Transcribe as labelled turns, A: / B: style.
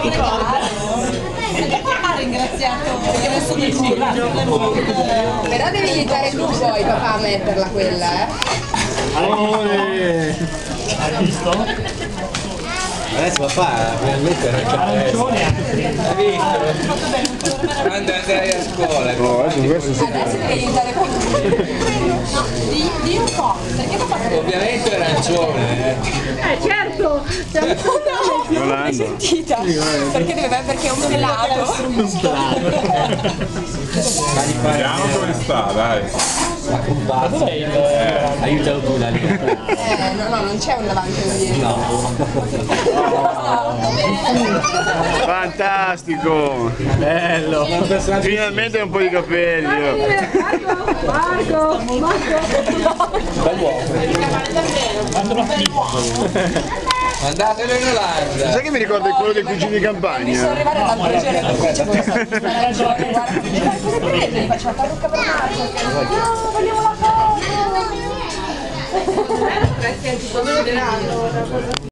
A: Ha ringraziato perché adesso mi dice.
B: Però devi aiutare tu poi papà a metterla quella,
C: Hai visto?
D: Adesso papà finalmente
C: Arancione
D: hai visto? Quando andrai a scuola
B: Adesso devi aiutare papà.
A: Di un po', perché papà
D: ovviamente arancione
B: Certo! L'hai sentita? Perché è un pelato.
E: Vediamo dove sta, dai.
C: dov'è il...
D: aiutalo tu la
B: No, non c'è un davanti e un dietro.
F: Fantastico! Bello! Finalmente un po' di capelli!
B: Marco!
D: mandatelo in Olanda.
F: Sai che mi ricorda quello dei cugini di campagna?
B: Sono arrivata l'altro giorno qui, c'è questo guarda, cosa prende? Gli faccio la parrucca per Marco. No, vogliamo la foto!